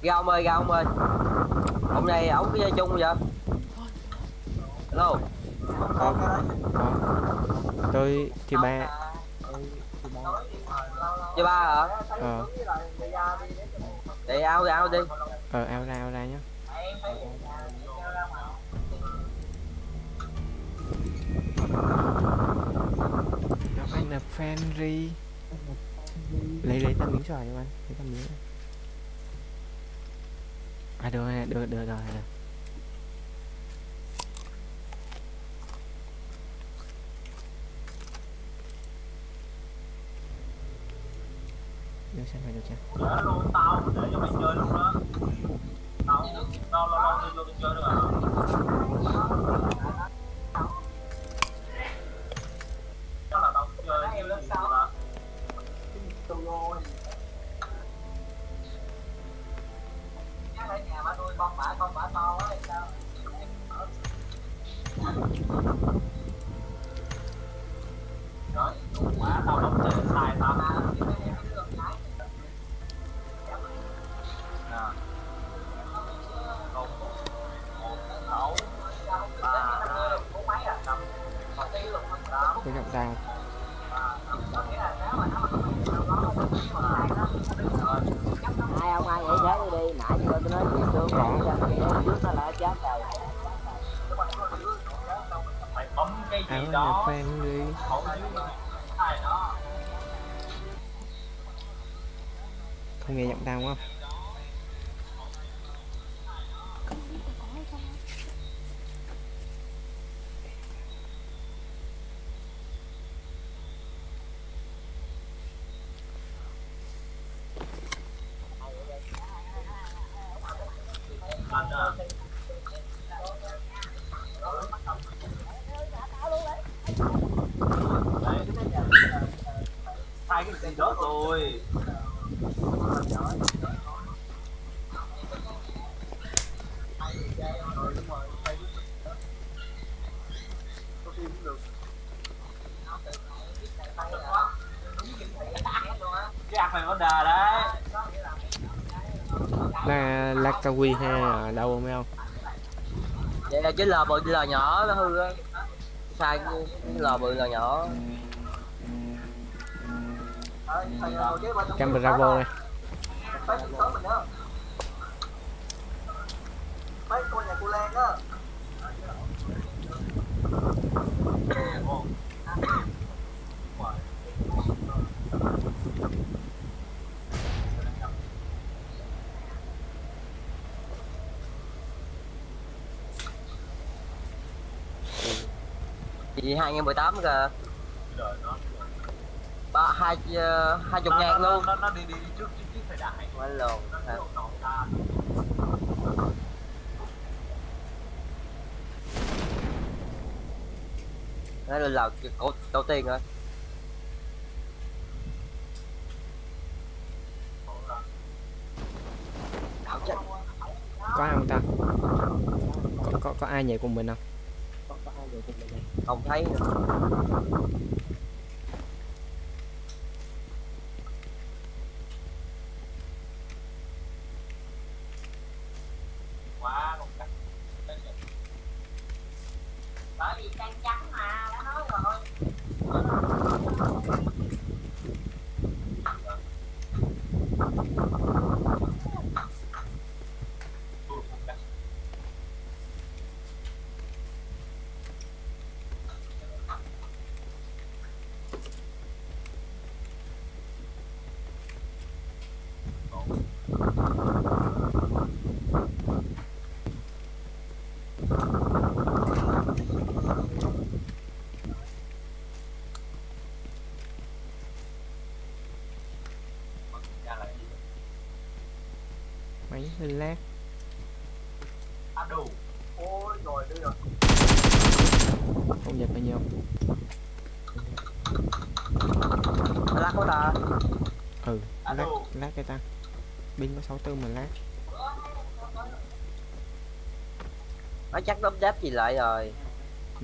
Ra ông ơi, ra ông ơi. Ông này ổng cái chung vậy. Hello. Tôi thì ba. Chơi ba hả? Ờ. Để ao đi. Ao ra nhá. Ngọc Anh là Fenry. Lấy tao miếng xoài cho anh, lấy tao miếng. À được rồi. Được xem phải được chưa? Để luôn tao để cho mày chơi luôn đó. Tao lâu vô chơi được à? Chắc là tao chơi cái lớp sau đó. Chắc ở nhà ba nuôi con bả to quá hay sao? Rồi, quá tao không chơi sai tao. Tôi gặp tao. Ai ông ai vậy thế đi, nãy giờ tôi nói chuyện tôi còn trước nó lại chết rồi. Mày bấm cái gì Áo đó. là Fenry. Không nghe giọng tao không? Hai cái gì đó rồi. Cái ạc này có đà đấy. Là Kawi hay ở đâu mấy ông? Vậy là cái lò bự lò nhỏ nó hư á. Sai cái lò bự lò nhỏ. Cam Bravo này. Mấy con nhà cô Lan á. Chị 2018 kìa. Ba hai 20.000 luôn. Nó đi trước thời đại. Quá lồn. Nó lên lầu đầu tiên rồi. Có ai không ta? Có ai nhảy cùng mình không? Không thấy nữa. Bởi vì trang trắng mà đã nói rồi. Máy hơi lag. Đủ. Ôi rồi đưa rồi. Không giật bao nhiêu. Lắc của ta. Lát cái ta. Pin có 64 mà lát. Nó chắc đốp đáp gì lại rồi. Ừ.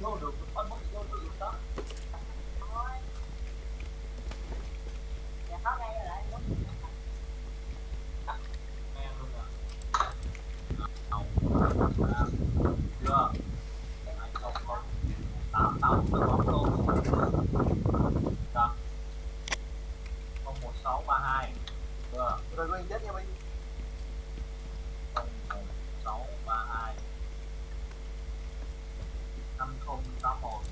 vô được bắt mất vô được đó. Dạ có ngay rồi lại đúng. Nghe luôn à. Chưa. Không không. Tao tự bóng luôn. Đó. 01632. Chưa. Rồi Quyên chết nha Quyên. 01632 5081.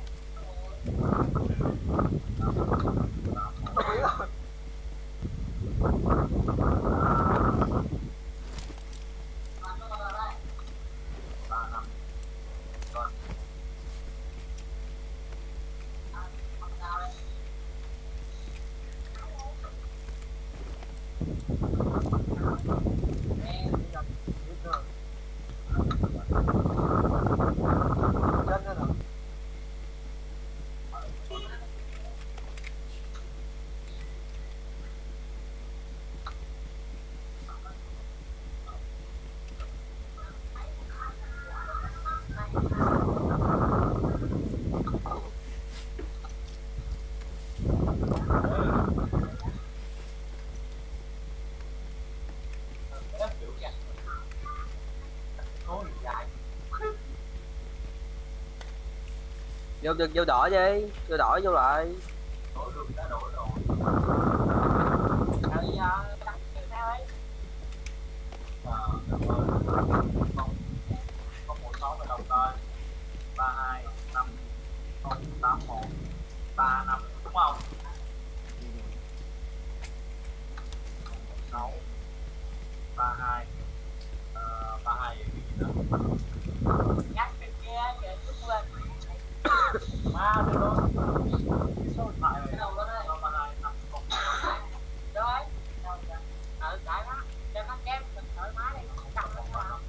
Vô được vô đỏ đi, vô đỏ vô lại. Đổi được đã đổi rồi. Rồi giờ tăng chiều sao ấy? Được rồi. 016 về đầu coi. 32 5 081 35 đúng không? 6 32 32 vậy cái gì đó. Nhắc việc kia giờ chút quên. Má được rồi. Cái số điện thoại này đâu đó đấy. 32 5 0 Rồi. Đại nó cho nó chém mình thoải mái đi, không cầm nó vào.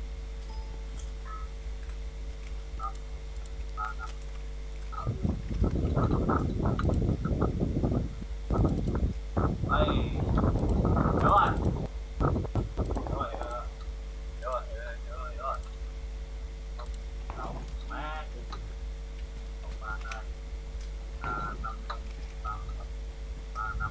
Ây, nhớ rồi. Rồi, nhớ rồi. Đâu, má. 032 5 3 5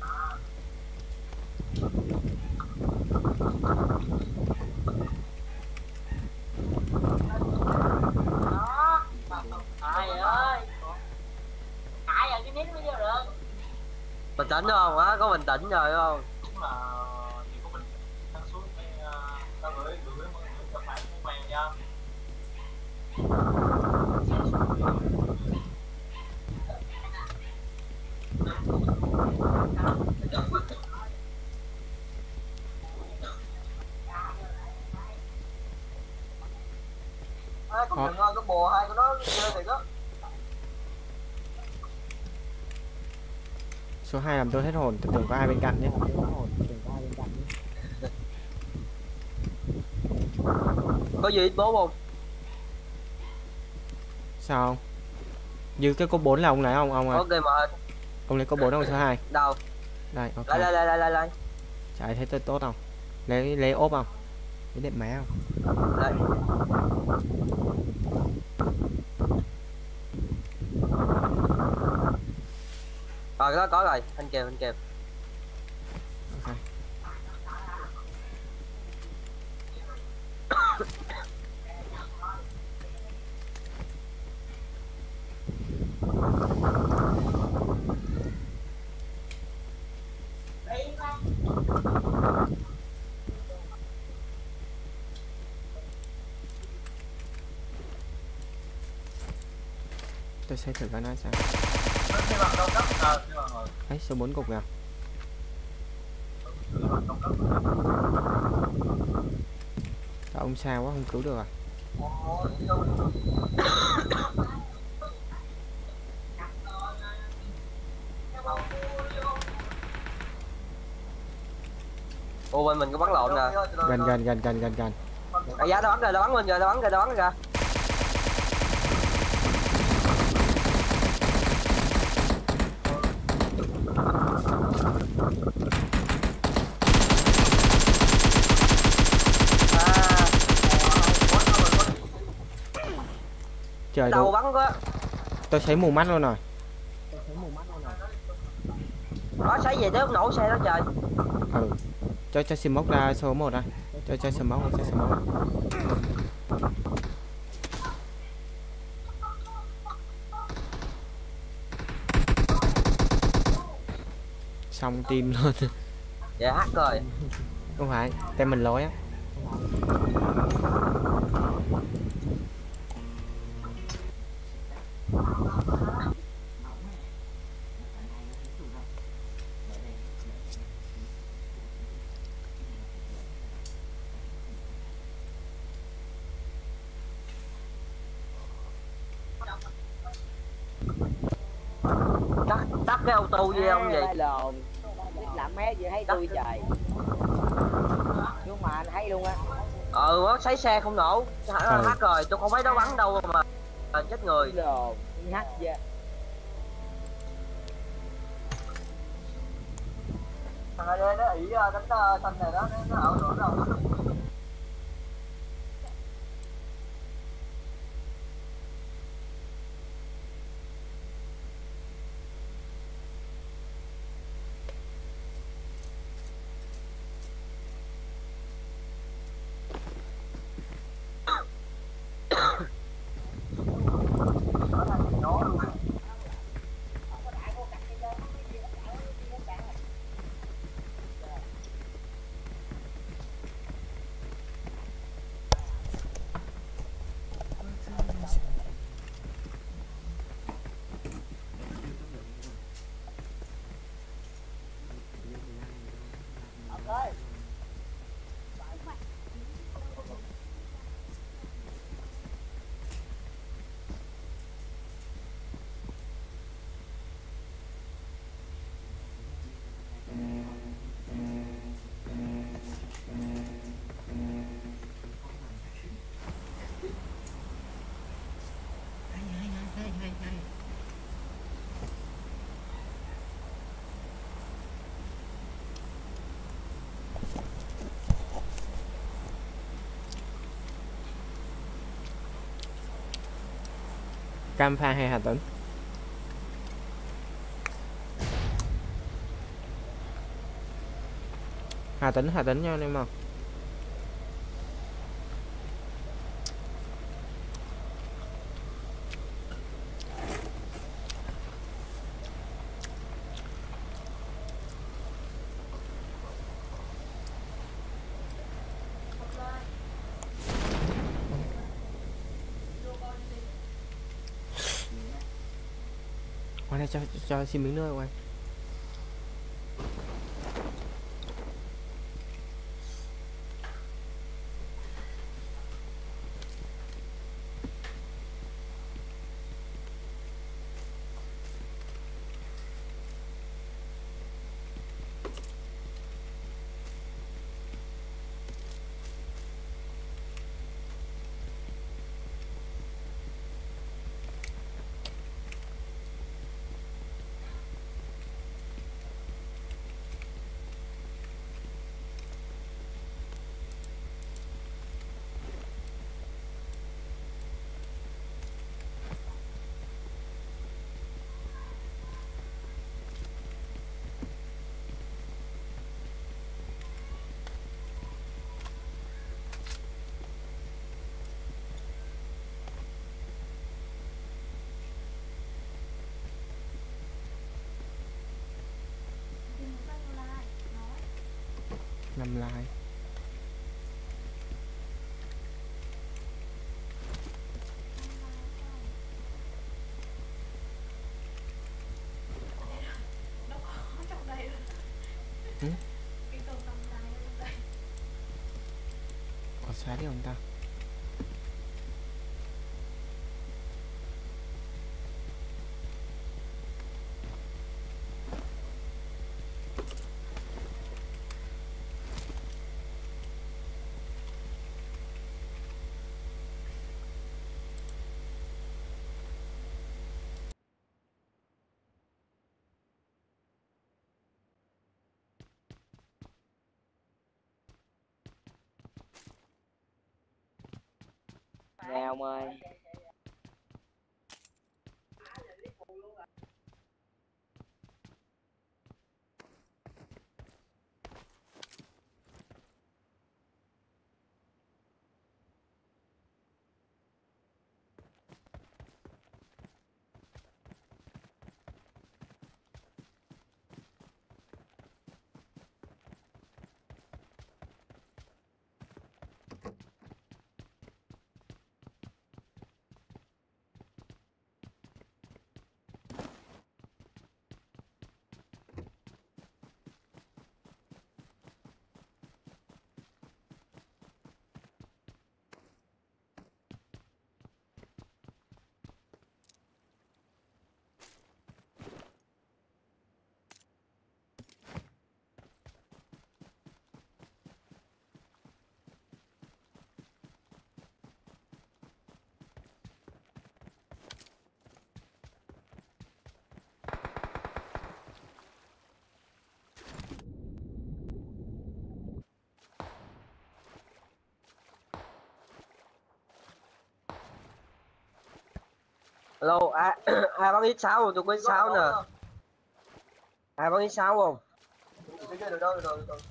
Đó. Trời ơi. Cãi giờ cái nít mới vô được. Bình tĩnh không á, có bình tĩnh rồi không? đúng là chỉ có mình đang xuống cái tao gửi mọi người cho bạn của mày nha. Có đừng có bồ hai của nó chơi thiệt đó. Số 2 làm tôi hết hồn, tôi tưởng có ai bên cạnh nhé. Có gì ít bố không? Sao không? Như cái có 4 là ông lấy không ông à? Ok mà. Ông lấy có 4 không số 2? Đâu? Đây, ok. Lại. Chả thấy tôi tốt không? Lấy ốp không? Lấy đệm má không? Đây. Rồi đó có rồi, anh kèm. Ok. Tôi sẽ thử cái nói sao. Cái bằng đâu cấp cái bằng rồi. Ấy số 4 cục nào? Cái bằng đâu cấp. Ông sao quá không cứu được à? Ô bên mình có bắn lộn nè. Gần. À, giá nó bắn mình rồi, nó bắn kìa. Trời đầu đâu, bắn quá. tôi thấy mù mắt luôn rồi. Nó xoáy về tới lúc nổ xe đó trời. Ừ, cho smoke ra số 1 đây. Cho smoke ra, cho smoke. Xong team luôn. Dạ hack rồi. Không phải, tên mình lỗi á. Tắt cái auto gì không vậy? lồn làm mé gì thấy tôi trời, nhưng mà anh thấy luôn á. Nó xoáy xe không nổ. Hack rồi, tôi không thấy nó bắn đâu mà chết người. Lồn hack chưa. Thằng AD nó ỷ đánh xanh này đó, nó ảo tưởng đâu. Cam pha hay Hà Tĩnh? Hà Tĩnh nha anh em. Qua đây cho xin miếng nước qua. Năm like. Ừ? Có xóa đi không ta? Nghèo ơi. Hello, ai bắn X6 không? Tôi có X6 nè. Ai bắn X6 không? Được đâu, được đâu.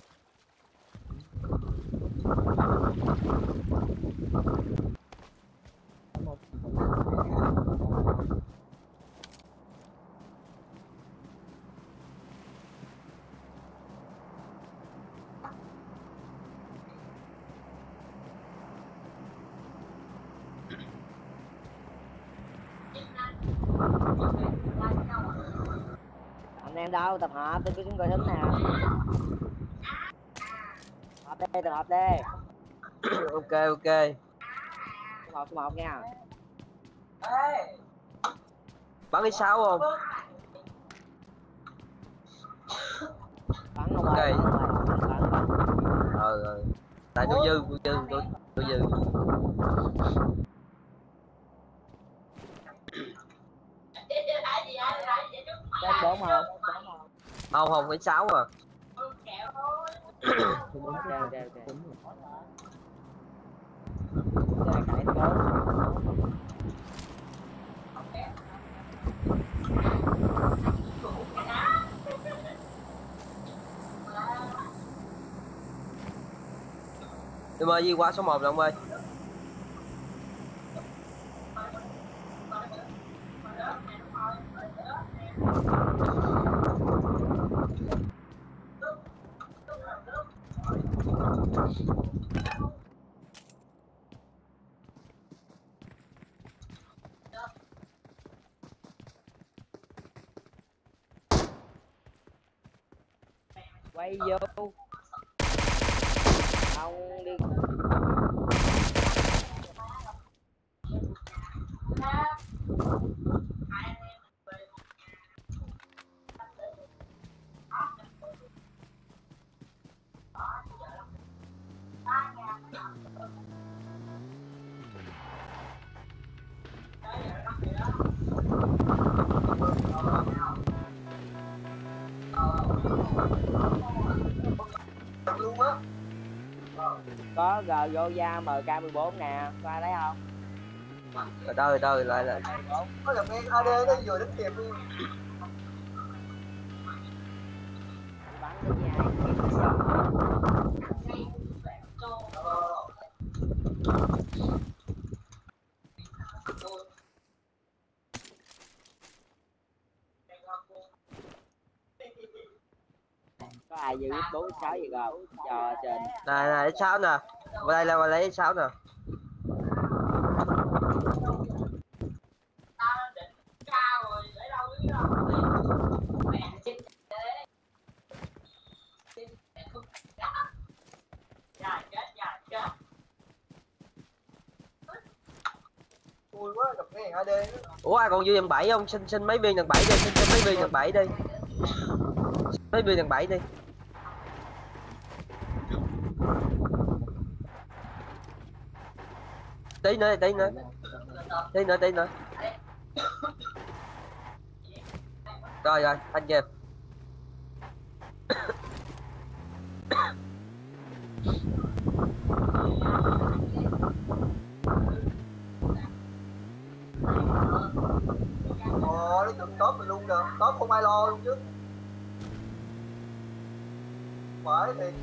Anh em đâu? Tập hợp, tôi cứ xuống coi thính nè. Tập hợp đi. Ok, ok. Số 1 nha. Bắn X6 không? Bắn không ơi, bắn. Tại tôi dư. Có 4 không? Không, X6 à. Ok. Rồi cãi 4. Em ơi, đi qua số 1 rồi ông ơi. Quay vô. Ông đi. Luôn á. Có Gyoza MK14 nè, có ai lấy không? Từ từ lại. Có gặp em AD nó vừa đến kịp luôn. Bắn cái gì ai? Có ai giữ X4 X6 gì không? Cho trên. Này X6 nè. Vào đây là lấy X6 nè. Vui quá, gặp cái AD. Ủa ai còn dư đằng 7 không? Xin mấy viên đằng 7 đi, xin mấy viên đằng 7 đi. Mấy viên đằng 7 đi. Tí nữa. Rồi, anh kìa. Nó chụp top mình luôn kìa, top không ai lo luôn chứ. Phải thì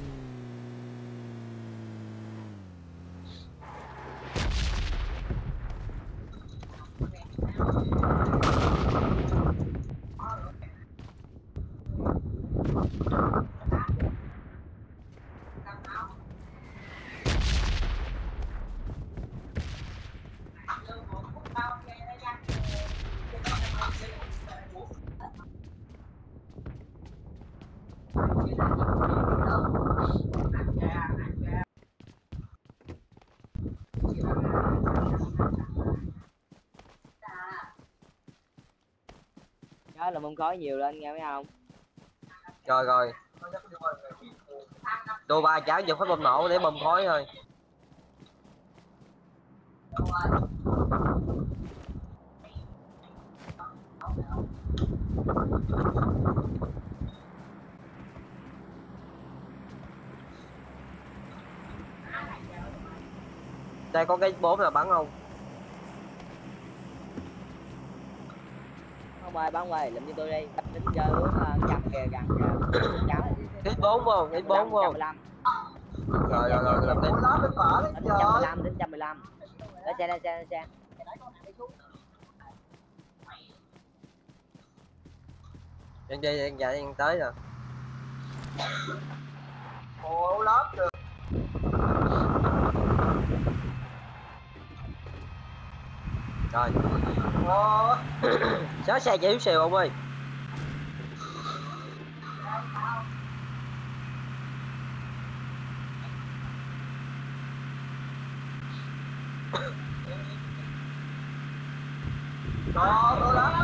Nhớ là mông khói nhiều lên nghe mấy không? Rồi. Đô ba cháo giờ phải bom nổ để bom khói thôi. Đây có cái 4 là bắn không? bóng ơi, lụm cho tôi đi. Tính chơi hướng trăm kìa, gần kìa. Trăm. X4 không? X4 không? 115. Rồi làm đi. Tính 115, tính 115. Lên xe, lên xe, lên xe. Đang đi, đang tới rồi. Ồ lắm được. Rồi. Ồ. Xóa xe chạy xèo ông ơi. Đó lắm.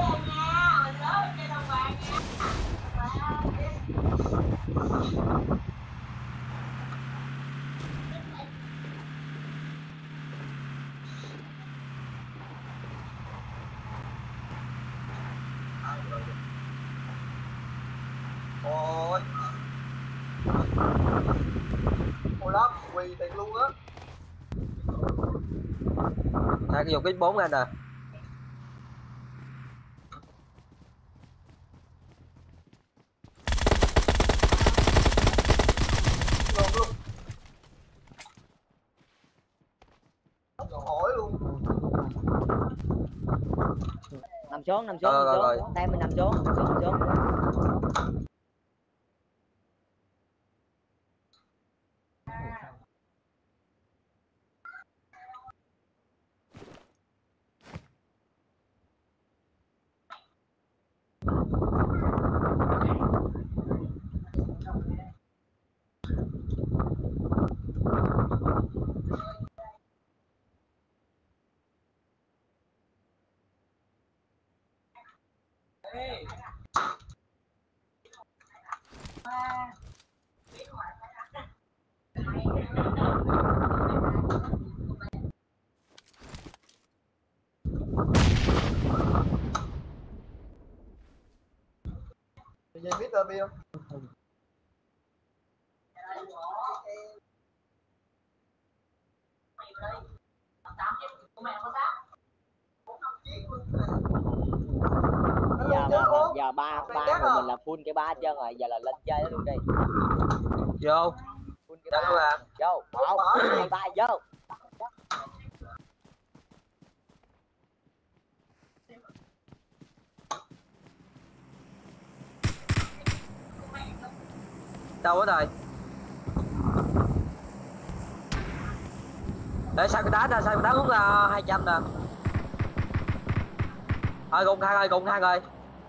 Ôi. Ôi lắm, quỳ tiền luôn á. Thằng dùng X4 anh à. Luôn. Hỏi luôn. Nằm xuống, Rồi. tay mình nằm xuống. Nhìn biết tờ bia không? Giờ ba của mình là full cái ba chân rồi, giờ là lên chơi đó luôn đi. Vô. Full cái ba. Vô. 1, 2, 3 vô. Đâu ở đây? Để sao cái đá hướng 200 nè. Thôi cùng thang rồi.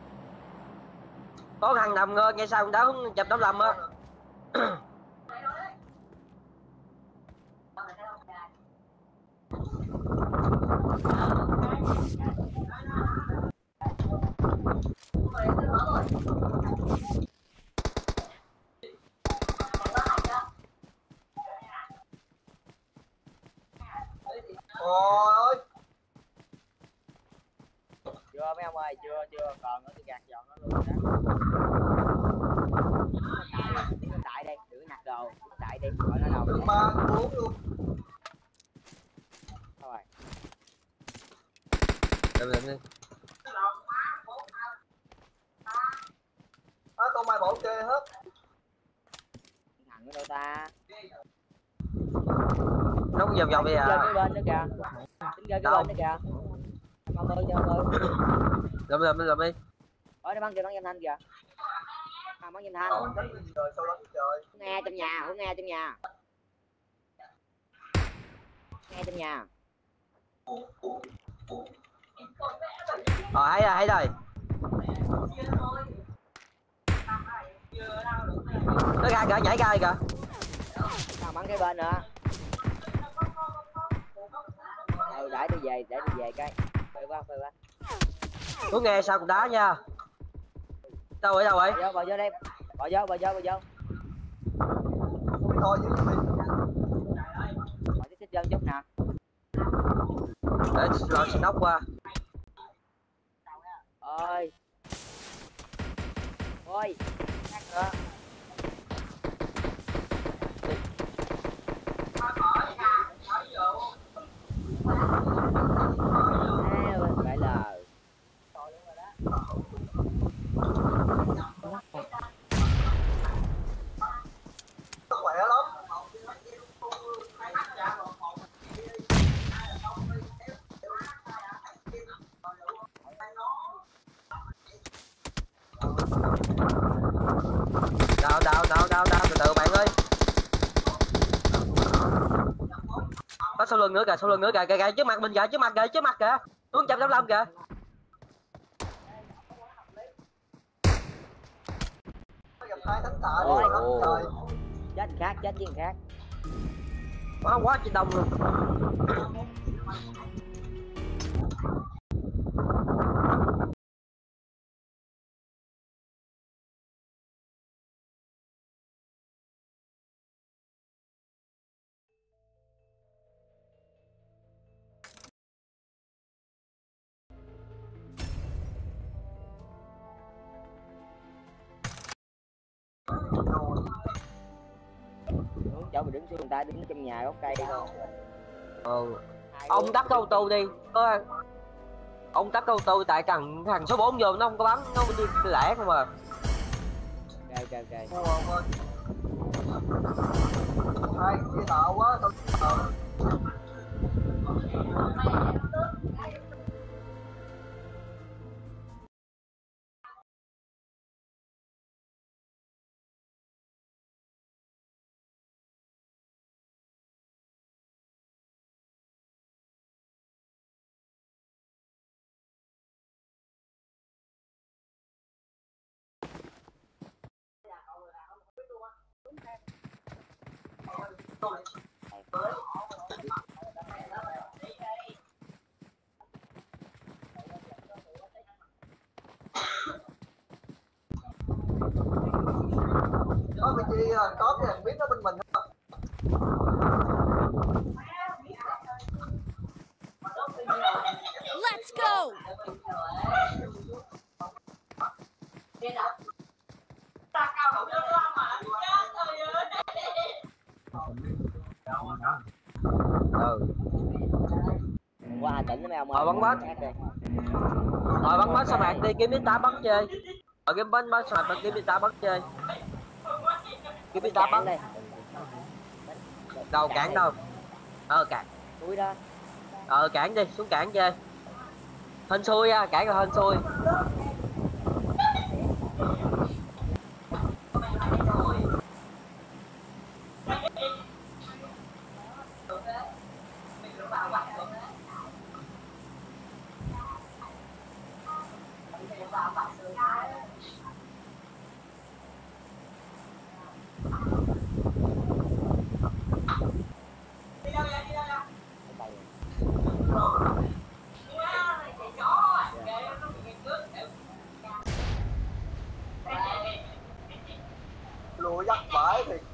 Có thằng nằm ngay sau đá hướng 185 á. Ôi. Chưa mấy ông ơi, chưa còn nữa, tôi gạt giòn nó luôn đó. Tiến đại đây, đừng nhặt đồ, tiến đại đi, gọi nó đầu. 3, 4 luôn. Thôi. Làm đi. Con mai bỏ kê hết. Thằng ở đâu ta? Nó cũng vòng đi à. Tính cái bên nữa kìa. Tính cái bên nữa kìa. Ông ơi, Làm đi. Ôi, nó bắn em thanh kìa. Bắn em thanh. Trời, sao lắm trời. Nghe trong nhà. Nghe trong nhà. Thấy rồi. Nó ra kìa, nhảy ra kìa. Sao bắn cái bên nữa. Để tôi về cái. Phê quá. Tôi nghe sao cũng đá nha. Đâu vậy? Bỏ vô đây. Bỏ vô. Thôi chứ. Bỏ cái chân chút nè. Để lo xin nóc qua. Ôi. Khác nữa. Vậy là Đau từ từ bạn ơi. Có sau lưng nữa kìa, kìa trước mặt mình kìa, trước mặt kìa. Xuống 185 kìa. Gặp hai thánh tạ Ôi, lắm trời. chết với khác. Quá trên đông luôn. Chỗ mình đứng xuống, người ta đứng trong nhà gốc cây thôi. Ông tắt cái ô tô đi. Ông tắt cái ô tô tại thằng số 4 vô nó không có bắn, nó đi lẻ không à. Ok. Hai chia tạo quá tôi có vị trí có thì biết nó bên mình không? Let's go. Qua tỉnh mấy ông ơi. Bắn bắn sa mạc đi kiếm P8 bắn chơi. Kiếm bắn sa mạc kiếm P8 bắn chơi. Kiếm P8 bắn đi. Đâu cản đâu. Cản. Túi đó. Cản đi, xuống cản chơi. Hên xui á, cản là hên xui. Lùa dắt phải thì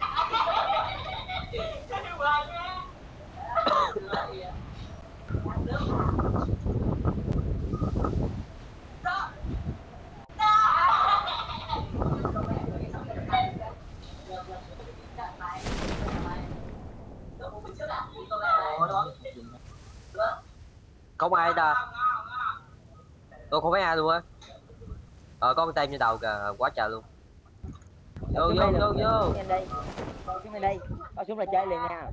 Không ai ta. Tôi không thấy ai luôn á. Có con tem như đầu kìa, quá trời luôn. Vô. Xuống đây. Có súng là chơi liền nha.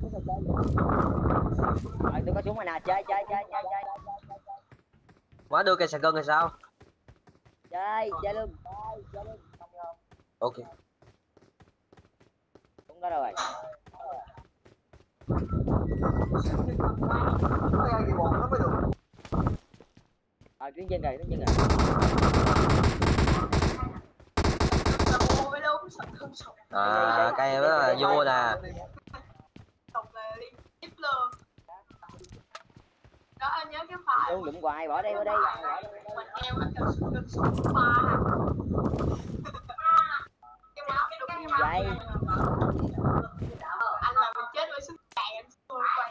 Tôi có súng rồi nè, chơi. Quá đưa cây sạc gân rồi sao? Chơi luôn. Ok. Súng đó đâu rồi? có ai gì bột nó mới được. Đứng chân rồi. Cây đó là vua nè. Đó anh nhớ cái file Đụng hoài, bỏ đây. mình đeo hết cả ba cái đụng vậy anh là mình chết với sức chạy anh xui quay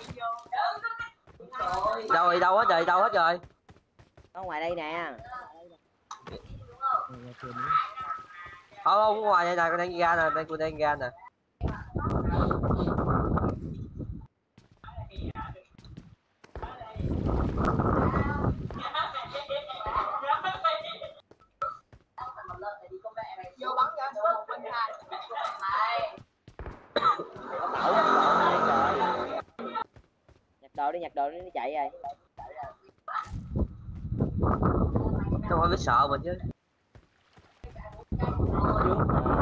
vô Đâu hết rồi. Ở ngoài đây nè. Không ngoài đây nè, con đang ra nè. vô bắn ra một bên hai Nhặt đồ đi nó chạy rồi. Nó không biết sợ mình chứ. trước mà.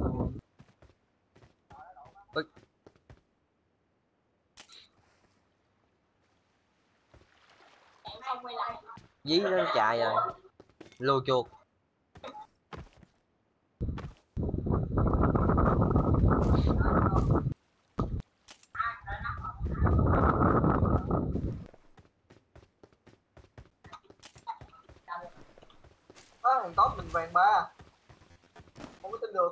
Dí nó chạy rồi. Lùa chuột. Thằng tốt mình vàng 3 không có tin được.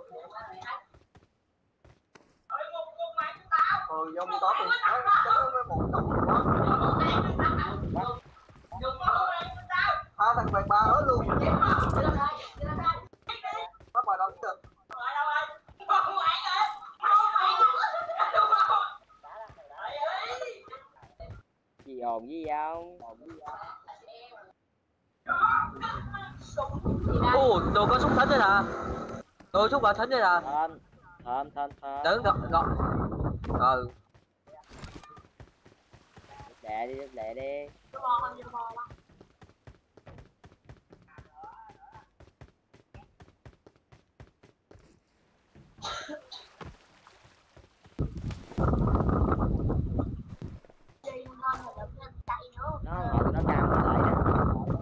Vô mình tốt đi nó một đồng thằng vàng 3 hết luôn. Nó bài đâu được. Gì ồn gì không? Ồ, đồ có súng thính đây nè. Đồ súng vào thính đây nè. Thơm. Đứng gọt. Ừ. Lẹ đi. Nó cam lại đó.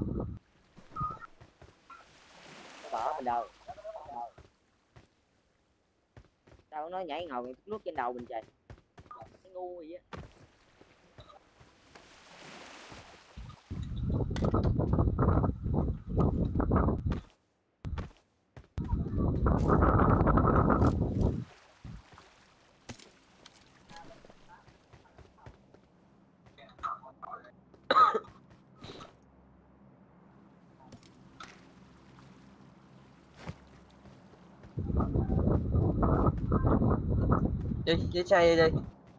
Nó bỏ mình đâu. Sao nó nhảy ngồi nước trên đầu mình trời. Cái ngu vậy á. Đi xe đi.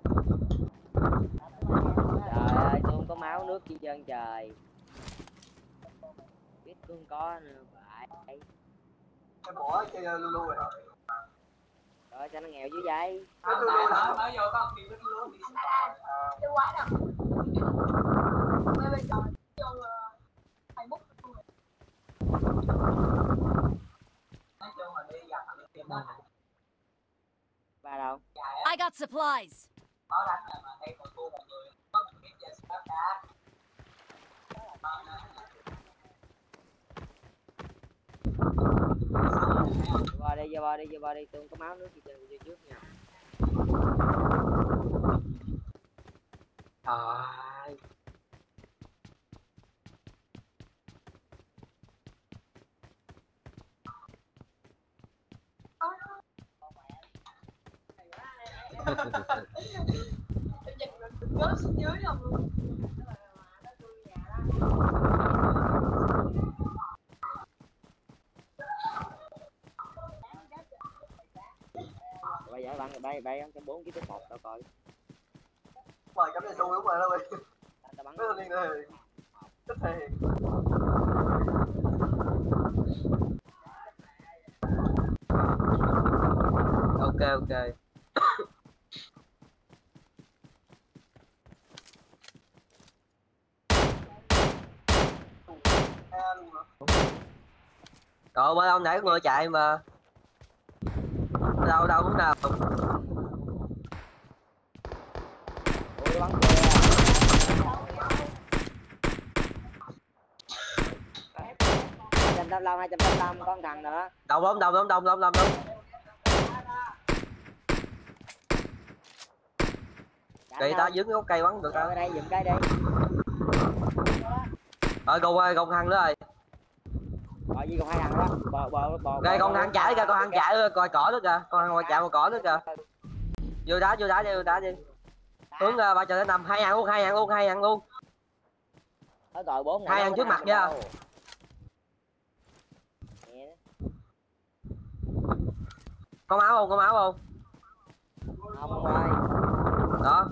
Trời ơi, tôi không có máu nước chi trơn trời. Biết tôi không có nữa vậy. Em bỏ chơi lu rồi. Rồi sao nó nghèo dữ vậy? Mới vô con kêu nó lu. Chưa quá đâu. Bây giờ vô Facebook luôn. Nói chung là đi gặp thằng tìm đó. Ba đâu? I got supplies. Có đánh là mà đây còn thua một người. Có mình biết giờ sẽ đá. Vô ba đi, tôi không có máu nước gì trơn vô trước nha. Trời. Tôi dịch rồi tôi rớt xuống dưới luôn. Bây giờ bay 4 kg tới 1 tao coi. Mời cắm lên xui lúc rồi đó mày. Tao bắn. Nó đi rồi. Thích thể hiện. Ok. Rồi bên ông nãy có người chạy mà. Đâu cũng nào. Ôi bắn kìa. 285 con thằng nữa. Đông lắm. Kỳ ta dướng cái gốc cây bắn được ở đây dùm cái đi. Rồi gồng thằng nữa rồi. Rồi gì còn 2 thằng đó. Bò. Đây con thằng chạy kìa, coi cỏ nữa kìa, con thằng ngoài chạy một cỏ nữa kìa. Vô đá đi. Hướng 3-5, 2 thằng luôn. Nó gọi 4 2 thằng trước mặt nha. Có máu không? Không ơi. Đó.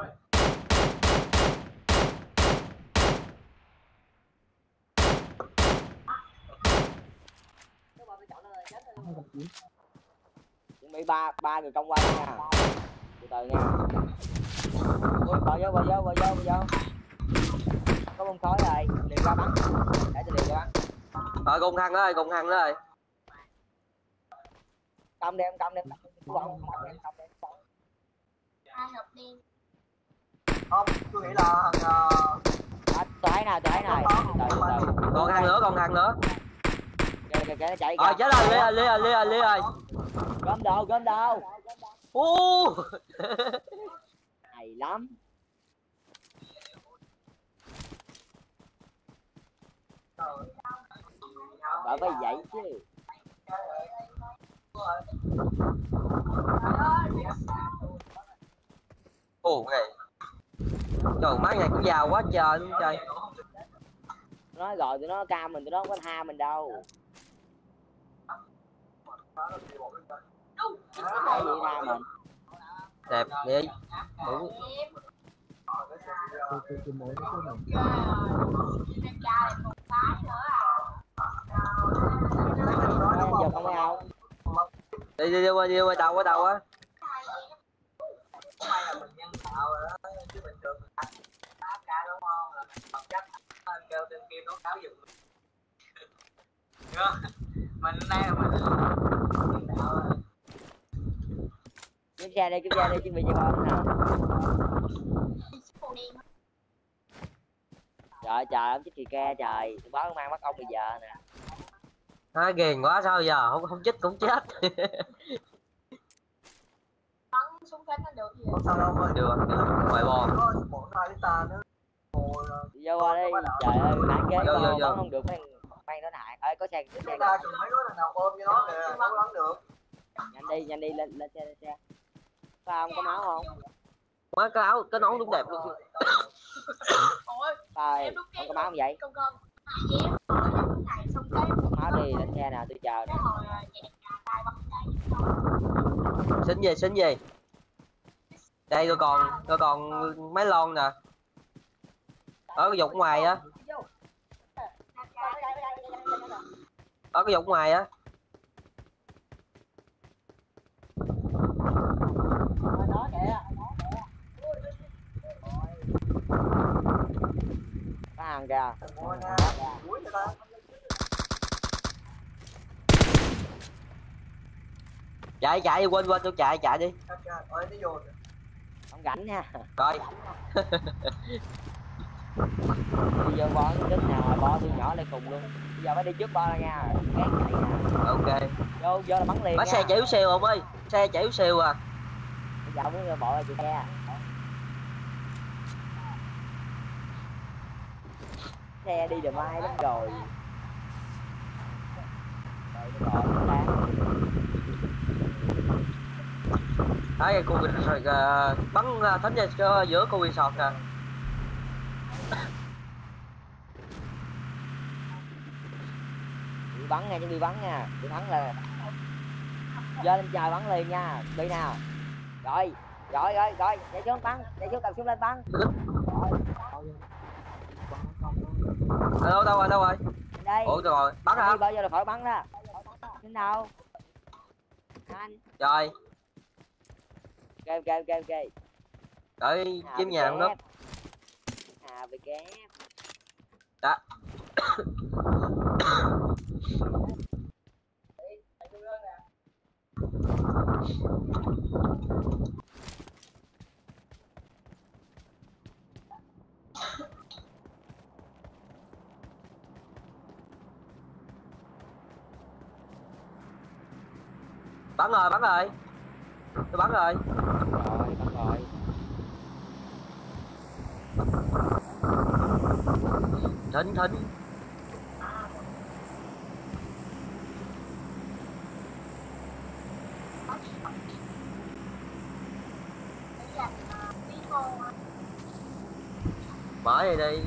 Chuẩn bị ba người công qua nha. Từ từ nha. Ui, bò vô. Có bông khói rồi, liền ra bắn. Để tôi liền ra bắn. Rồi cùng thằng nữa rồi. Cầm đi em cầm đi. Hai hộp đen. Không, tôi nghĩ là thằng Tôi thấy này. Từ từ. Còn thằng nữa, còn thằng nữa. Kìa nó chạy Rồi kìa. chết rồi, Lê ơi. Gom đồ. Hay lắm. Bởi phải vậy chứ. Này. Trời má này cũng giàu quá trời luôn trời. Nói rồi tụi nó cam mình, tụi nó không có tha mình đâu. Cái gì tha mình. Đẹp đi. Đúng. Giờ không thấy không? Đi qua đầu á. may là mình nhân tạo rồi đó, chứ bình thường đá cá đúng không, là mình bằng chất kêu tên kia nấu cháo giùm mình đây là mình nhân tạo rồi. Kiếm xe đi, chuẩn bị cho con nào. Trời ông chết thì ke trời, tôi báo công an bắt ông bây giờ nè. Ghiền quá sao giờ, không chết cũng chết. Bắn súng cánh nó được gì vậy? Sao đâu ơi, Được, ngoài bò. có bộ hai lít ta nữa. Vô qua đi, trời ơi, nãy kế Vô. bắn không được, mang nó hại. Ơi có xe. Chúng ta chừng mấy đứa nào ôm cho nó kìa, nó bắn được. Nhanh đi, lên xe. Sao không có máu không? Quá cái nón đúng đẹp luôn. Ôi, Thôi, em đúng không có máu không vậy? Con hai em hồi này xong cái Máu đi, lên xe nào tôi chờ nè. cái hồi dẹp nhà tay bắn chạy Xính gì? Đây tôi còn mấy lon nè. Ở cái dục ngoài á. Ở cái dục ngoài á. Có hàng kìa. Chạy quên tôi chạy đi. Không rảnh nha. Rồi. Bây giờ bó cái nào bó tôi nhỏ lại cùng luôn. Bây giờ phải đi trước bo nha. Gán chạy nha. Ok. Vô là bắn liền. Bắt xe chạy yếu xìu không ơi. Xe chạy yếu xìu à. Bây giờ mới bộ là chị xe. Xe đi được mai lắm rồi. Đấy cô rồi bắn thánh ra giữa cô resort nè. Bị bắn nha, chuẩn bị bắn nha. Bị bắn là vô lên trời bắn liền nha. Bị nào. Rồi. Chạy xuống bắn, cầm súng lên bắn. Đâu rồi? Đây. Ủa rồi, bắn hả? Bao giờ là khỏi bắn đó. Đến đâu? Anh. Rồi. Ok. Đợi chim nhà nó. Bị kép. Đó. Bắn rồi. Tôi bắn rồi. Rồi. Thính. Mở đi.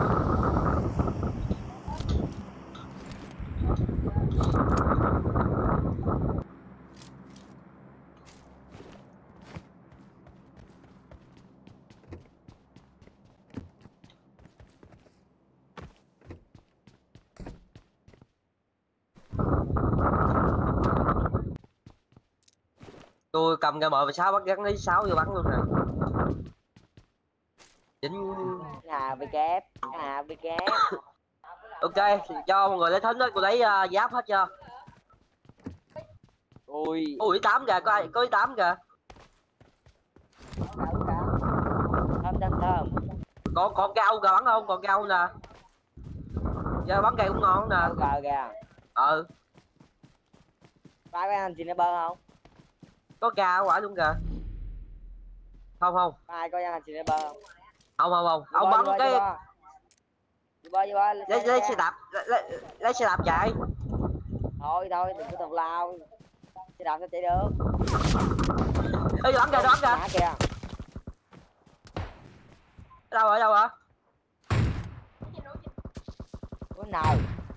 Tôi cầm cái M16 bắt gắn lấy 6 vô bắn luôn nè. Chính Bị kép. ok, cho mọi người lấy thính đó, tôi lấy giáp hết cho. Ui. Ui 8 kìa, có 8 kìa. Thơm thơm thơm. Còn rau kìa bắn không? Còn rau nè. Giờ bắn cây cũng ngon nè. Gờ kìa. Ừ. Phải anh sniper không? Có ca quả luôn kìa. Không. Ai có anh sniper không? Không. Ông bắn cái Vô bò. lấy xe đạp lấy xe đạp chạy. Thôi đừng có tào lao. Xe đạp sao chạy được. Ê bắn kìa. Ngã kìa. Đâu hả? Có nào.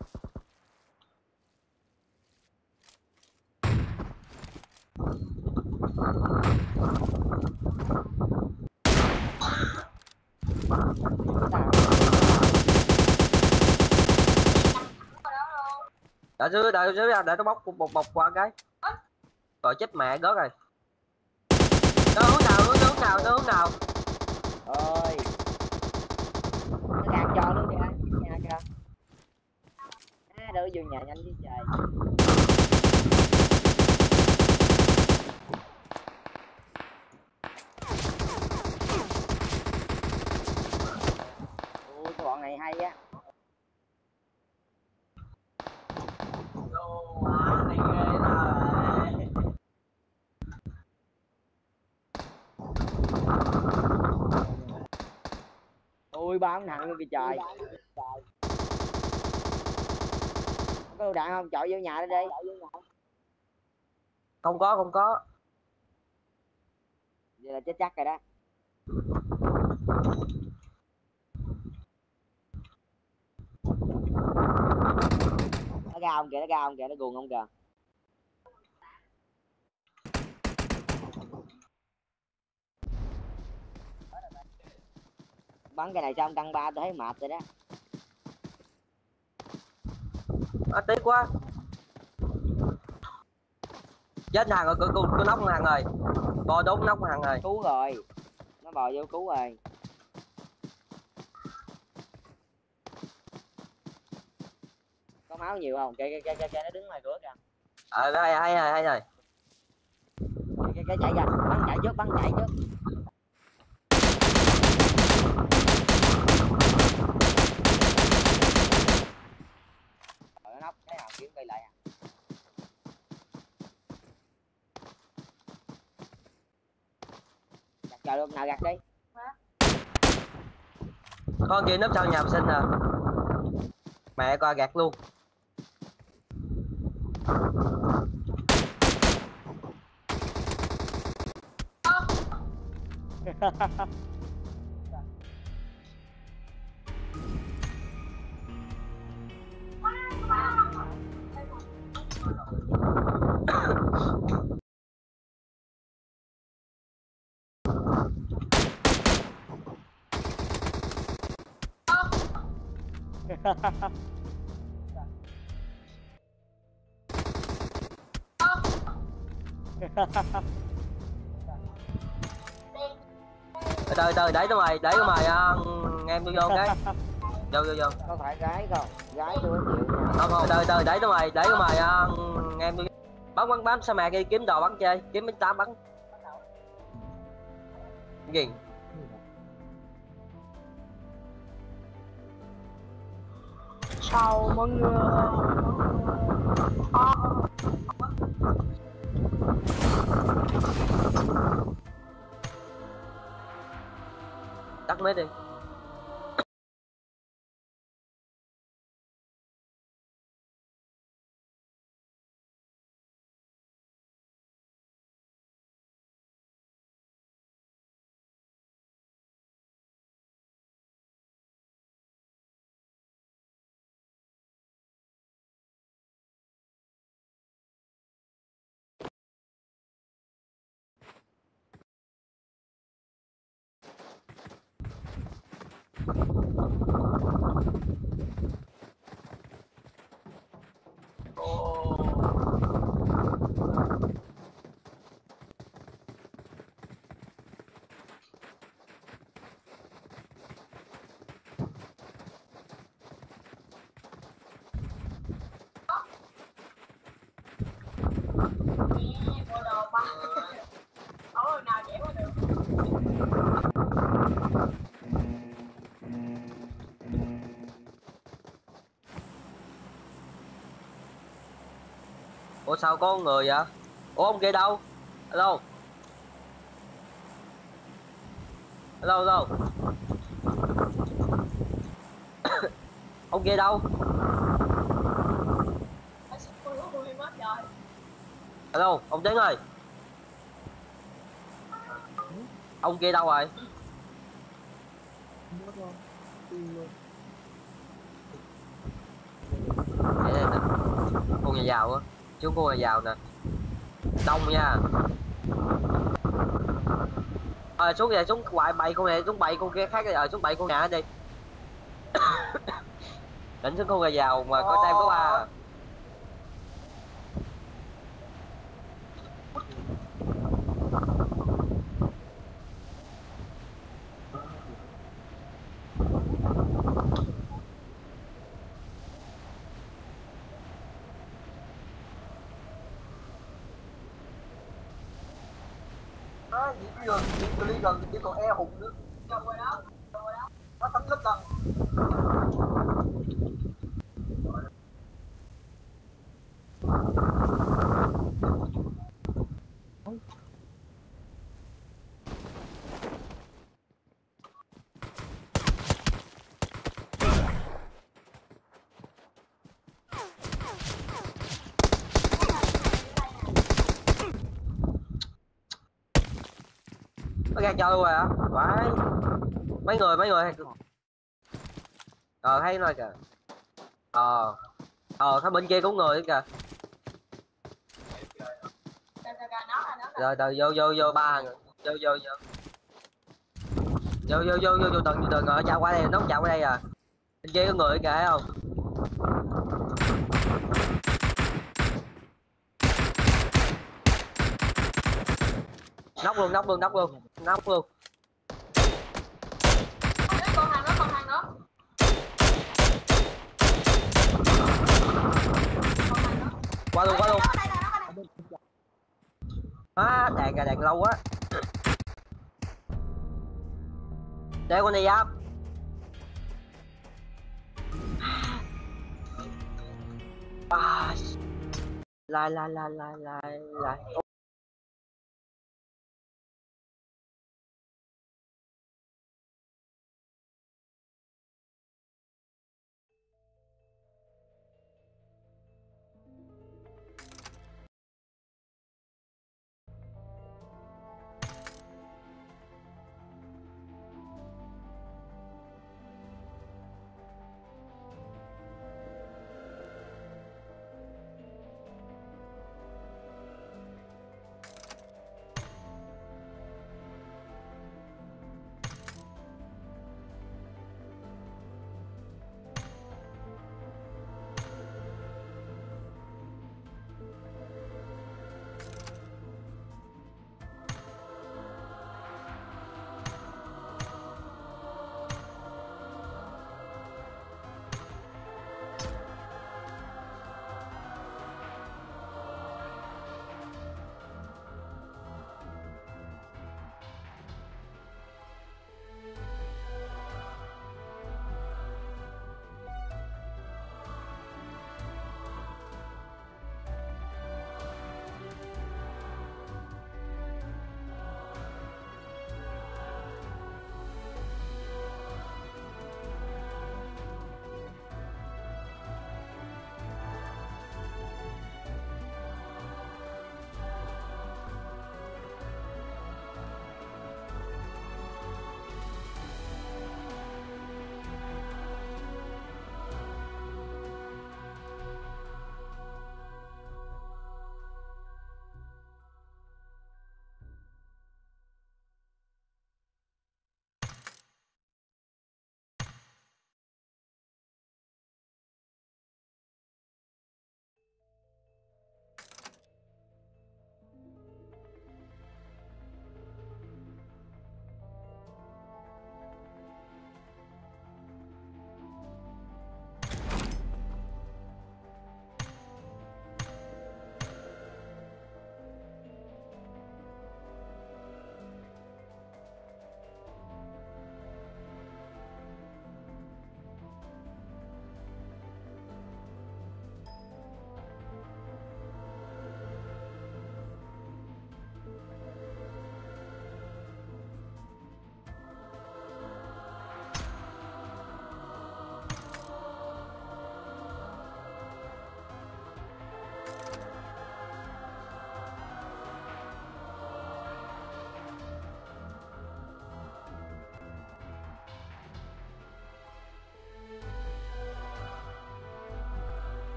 Đợi dưới ra để nó bóc bọc qua cái. Rồi chết mẹ gớt rồi. Nó hướng nào. Ơi. Nó gạt cho luôn kìa. Nhà kìa. Đỡ vô nhà nhanh chứ trời. Ui cái bọn này hay á. Ui ba ông thằng luôn kìa trời. Có đồ đạn không? Chọi vô nhà đi. Không có. Vậy là chết chắc rồi đó. Nó ra không kìa, nó guồng không kìa. Bắn cái này xong tăng 3 tôi thấy mệt rồi đó. Tiếc quá. Chết hàng rồi, cô nóc hàng rồi. Bò đốt nóc hàng rồi. Cứu rồi. Nó bò vô cứu rồi. Có máu nhiều không? Kìa nó đứng ngoài cửa kìa. Hay rồi. Kìa chạy kìa, bắn chạy trước. Rồi nó nóc thế nào kiếm cây lại à. Gạt trời luôn, nào gạt đi. Con kia nấp sau nhà vệ sinh nè. Mẹ qua gạt luôn. Từ đẩy tôi mày em tôi vô cái. Vô. Có phải gái không? Gái tôi có chịu nha. Không, từ đẩy tôi mày em tôi bắn sao mẹ kia kiếm đồ bắn chơi, kiếm mấy 8 bắn. Gì? Chào mọi người. Tắt máy đi. Bộ đồ ba. Không rồi nào dễ qua được. Ủa sao có người vậy? Ủa ông kia đâu? Alo. Alo alo. Ông kia đâu? Ui mất rồi. Alo, ông Tiến ơi. Ông kia đâu rồi? Để đây nè. Con nhà giàu á. Chú con nhà giàu nè. Đông nha. Xuống về xuống ngoại bày con này, xuống bày con kia khác rồi, xuống bày con nhà đi. Định xuống con nhà giàu mà có tem có ba. Nó chỉ gần chỉ còn e hụt nữa. Chồng rồi đó. Nó thấm lít lần. Nó ra chơi luôn rồi hả? Phải. Mấy người thấy nói kìa. Thấy bên kia có người kìa. Rồi vô ba người. Vô từng ở chào qua đây, nó chào qua đây à. Bên kia có người kìa thấy không? Nóc luôn. Còn hàng nữa. Qua luôn. Đèn lâu quá. Để con này giáp. Lại.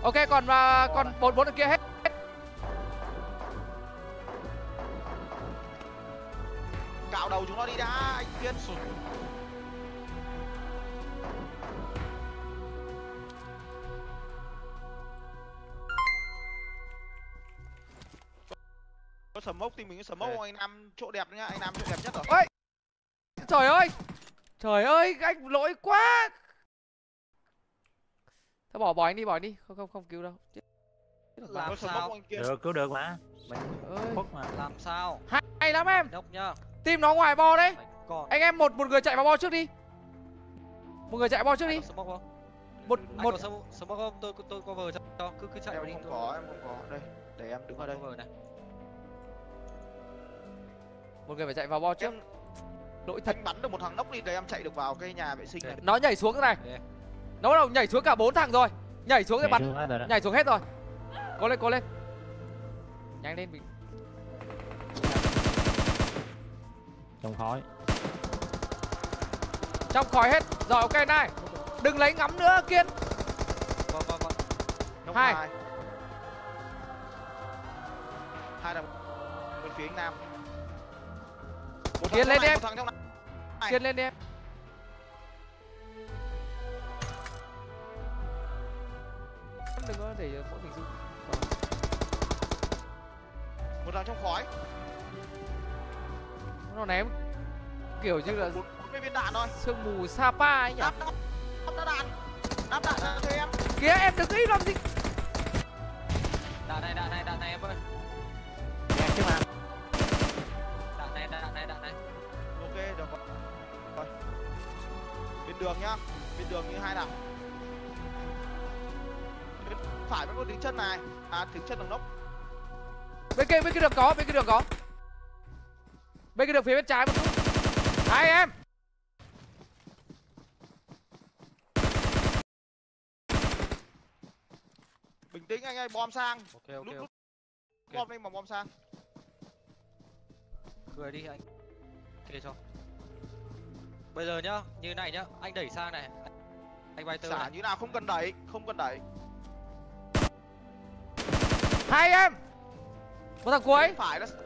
Ok, còn bốn đằng kia hết. Cạo đầu chúng nó đi đã anh Kiên. Có smoke thì mình có smoke không? Anh Nam chỗ đẹp nhá, anh Nam chỗ đẹp nhất rồi. Ôi trời ơi, trời ơi, anh lỗi quá. Thôi bỏ anh đi, không cứu đâu. Làm sao? Được, cứu được mà. Mình khuất mà. Làm sao? Hay lắm em. Đốc nhá. Team nó ngoài bo đấy. Còn Anh em một người chạy vào bo trước đi. Một người chạy bo trước đi. smoke không? Một smoke không? Tôi cover cho. Cứ chạy vào đi. Em không có. Đây, để em đứng ở đây. Cover này. Một người phải chạy vào bo trước. Lỗi thật. Anh bắn được một thằng nóc đi để em chạy được vào cái nhà vệ sinh này. Nó nhảy xuống cái này. Nó bắt đầu nhảy xuống cả 4 thằng rồi. Nhảy xuống cái bắn. Nhảy xuống hết rồi. Cố lên. Nhanh lên mình. Trong khói hết. Rồi ok này. Đừng lấy ngắm nữa Kiên. Vâng. 2 là bên phía anh Nam. Kiên lên em. Thằng trong này. Kiên lên em. Đừng có để mỗi mình rút. Một thằng trong khói. Nó ném kiểu như là 40 viên đạn thôi. sương mù Sapa ấy nhỉ. Đáp đạn cho em. Kìa em đừng im làm gì. Đạn này em ơi. Đẹp chứ mà. Đạn này. Ok được rồi. Bên đường nhá. Bên đường như 2 đạn. Bên phải vẫn có tiếng chân này. Tiếng chân đồng nóc. Bên kia đường có. Bên kia đường phía bên trái một chút. Hai em. Bình tĩnh anh ơi, bom sang. Ok. Bom đi mà bom sang. Cười đi anh. Kê cho. Bây giờ nhá, như này nhá, anh đẩy sang này. Anh bay tư Xả này. như nào không cần đẩy. Hai em. Một thằng cuối. Phải